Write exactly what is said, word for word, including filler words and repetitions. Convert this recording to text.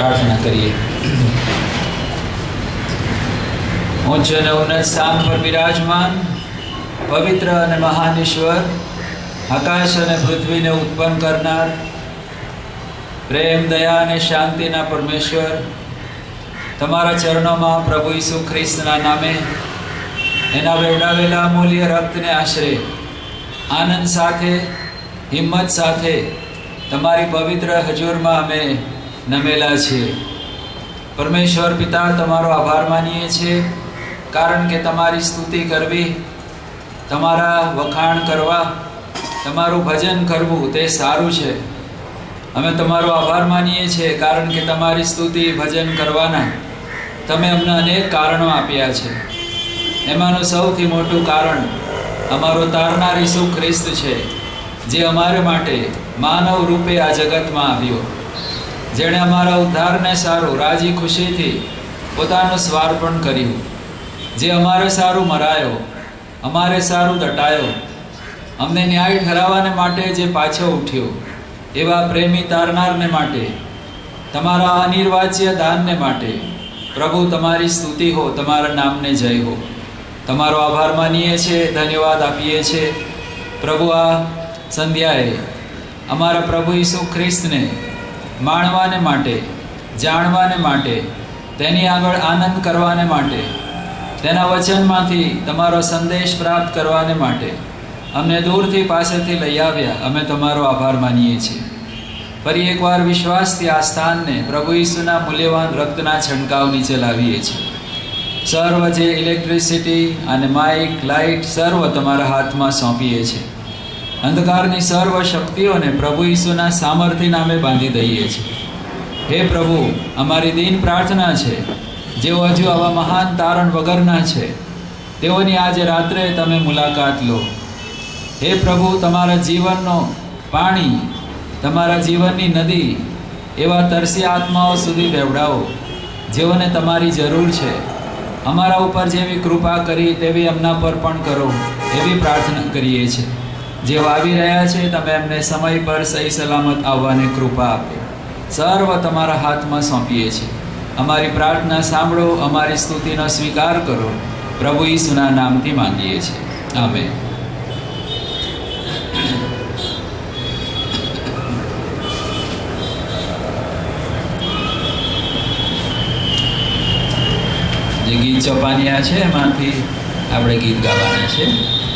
प्रार्थना करिए। उच्च અને ઉન્નત સ્થાન પર બિરાજમાન પવિત્ર અને મહાન ઈશ્વર, આકાશ અને પૃથ્વીને ઉત્પન્ન કરનાર, પ્રેમ, દયા અને શાંતિના પરમેશ્વર, તમારા ચરણોમાં પ્રભુ ઈસુ ખ્રિસ્તના નામે એના વેવડાવેલા અમૂલ્ય રક્તને આશરે આનંદ સાથે, હિંમત સાથે તમારી પવિત્ર હજુરમાં અમે નમેલા છીએ। પરમેશ્વર પિતા, તમારો આભાર માનીએ છીએ, કારણ કે તમારી સ્તુતિ કરવી, તમારા વખાણ કરવા, તમારું ભજન કરવું તે સારું છે। અમે તમારો આભાર માનીએ છીએ, કારણ કે તમારી સ્તુતિ ભજન કરવાના તમે અમને અનેક કારણો આપ્યા છે। એમાંનું સૌથી મોટું કારણ અમારો તારનાર ઈસુ ખ્રિસ્ત છે, જે અમારે માટે માનવ રૂપે આ જગતમાં આવ્યો, જેણે અમારા ઉદ્ધારને સારું રાજી ખુશીથી પોતાનું સ્વાર્પણ કર્યું, જે અમારે સારું મરાયો, અમારે સારું દટાયો, અમને ન્યાય ઠરાવવાને માટે જે પાછો ઉઠ્યો, એવા પ્રેમી તારનારને માટે, તમારા અનિર્વાચ્ય દાનને માટે પ્રભુ તમારી સ્તુતિ હો, તમારા નામને જય હો। તમારો આભાર માનીએ છીએ, ધન્યવાદ આપીએ છીએ પ્રભુ। આ સંધ્યાએ અમારા પ્રભુ ઈસુ ખ્રિસ્તને માણવાને માટે, જાણવાને માટે, તેની આગળ આનંદ કરવાને માટે, તેના વચનમાંથી તમારો સંદેશ પ્રાપ્ત કરવાને માટે અમને દૂરથી પાસેથી લઈ આવ્યા। અમે તમારો આભાર માનીએ છીએ। ફરી એકવાર વિશ્વાસથી આ સ્થાનને પ્રભુ ઈસુના મૂલ્યવાન રક્તના છંટકાવ નીચે લાવીએ છીએ। સર્વ જે ઇલેક્ટ્રિસિટી અને માઇક, લાઇટ સર્વ તમારા હાથમાં સોંપીએ છીએ। અંધકારની સર્વ શક્તિઓને પ્રભુ ઈસુના સામર્થ્ય નામે બાંધી દઈએ છીએ। હે પ્રભુ, અમારી દીન પ્રાર્થના છે, જેઓ હજુ આવા મહાન તારણ વગરના છે, તેઓની આજે રાત્રે તમે મુલાકાત લો। હે પ્રભુ, તમારા જીવનનો પાણી, તમારા જીવનની નદી એવા તરસી આત્માઓ સુધી વેવડાવો, જેઓને તમારી જરૂર છે। અમારા ઉપર જેવી કૃપા કરી તેવી એમના પર પણ કરો, એવી પ્રાર્થના કરીએ છીએ। જેઓ આવી રહ્યા છે, તમે એમને સમય પર સહી સલામત આવવાની કૃપા આપો। સર્વ તમારા હાથમાં સોંપીએ છીએ। અમારી પ્રાર્થના સાંભળો, અમારી સ્તુતિનો સ્વીકાર કરો, પ્રભુ ઈસુના નામથી માંગીએ છીએ, આમેન। જે ગીત ચોપાનિયા છે એમાંથી આપણે ગીત ગાવાના છે।